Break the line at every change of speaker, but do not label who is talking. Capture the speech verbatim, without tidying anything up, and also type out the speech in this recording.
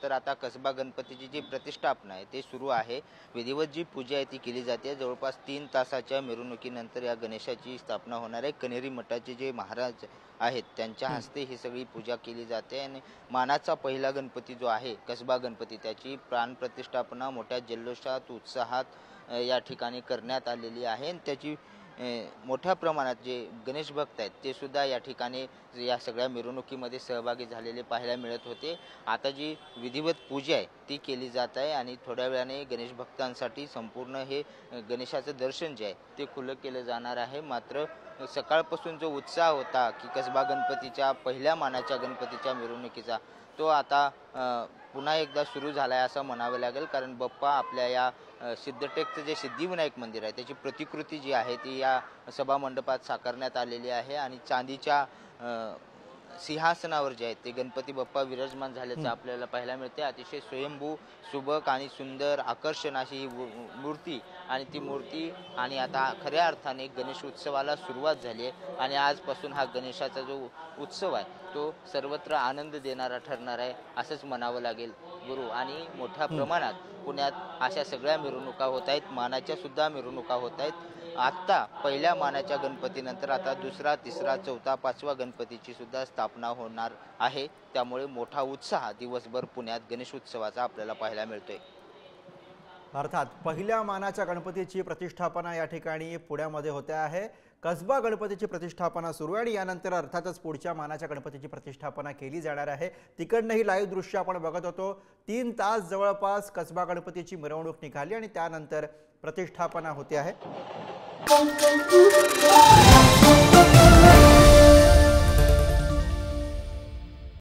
त्यानंतर आता कसबा गणपतीची जी प्रतिष्ठापना आहे ते सुरू आहे। विधिवत जी पूजा आहे ती केली जाते। जवळपास तीन तासाच्या मिरवणुकीनंतर या गणेशाची स्थापना होणार आहे। कनेरी मठाचे जे महाराज आहेत त्यांच्या हस्ते ही सगळी पूजा केली जाते आणि मानाचा पहिला गणपती जो आहे कसबा गणपती त्याची प्राण प्रतिष्ठापना मोठ्या जल्लोषात उत्साहात या ठिकाणी करण्यात आलेली आहे। त्याची मोठ्या प्रमाणात जे गणेश भक्त आहेत ते सुद्धा या ठिकाणी या सगळ्या मिरवणुकीमध्ये सहभागी झालेले पाहायला मिळत होते। आता जी विधिवत पूजा आहे ती केली जात आहे आणि थोड्या वेळाने गणेश भक्तांसाठी संपूर्ण हे गणेशाचं दर्शन जे आहे ते खुलं केलं जाणार आहे। मात्र सकाळपासून जो उत्साह होता की कसबा गणपतीच्या पहिल्या मानाच्या गणपतीच्या मिरवणुकीचा तो आता पुन्हा एकदा सुरू झाला आहे असं म्हणावं लागेल। कारण बाप्पा आपल्या या सिद्धटेकचं जे सिद्धिविनायक मंदिर आहे त्याची प्रतिकृती जी आहे ती या सभा मंडपात साकारण्यात आलेली आहे आणि चांदीच्या सिंहासनावर जे आहेत ते गणपती बाप्पा विराजमान झाल्याचं आपल्याला पाहायला मिळते। अतिशय स्वयंभू सुबक आणि सुंदर आकर्षण अशी ही मूर्ती आणि ती मूर्ती आणि आता खऱ्या अर्थाने गणेश उत्सवाला सुरुवात झाली आहे आणि आजपासून हा गणेशाचा जो उत्सव आहे तो सर्वत्र आनंद देणारा ठरणार आहे असंच म्हणावं लागेल गुरु। आणि मोठ्या प्रमाणात पुण्यात अशा सगळ्या मिरवणुका होत आहेत, मानाच्या सुद्धा मिरवणुका होत आहेत। आत्ता पहिल्या मानाच्या गणपतीनंतर आता दुसरा तिसरा चौथा पाचवा गणपतीची सुद्धा स्थापना होणार आहे। त्यामुळे मोठा उत्साह दिवसभर पुण्यात गणेश उत्सवाचा आपल्याला पाहायला मिळतोय।
अर्थात पहिल्या मानाच्या गणपतीची प्रतिष्ठापना या ठिकाणी पुण्यामध्ये होते आहे। कसबा गणपतीची प्रतिष्ठापना सुरू आहे आणि यानंतर अर्थातच पुढच्या मानाच्या गणपतीची प्रतिष्ठापना केली जाणार आहे। तिकडनं ही लाईव्ह दृश्य आपण बघत होतो। तीन तास जवळपास कसबा गणपतीची मिरवणूक निघाली आणि त्यानंतर प्रतिष्ठापना होते आहे।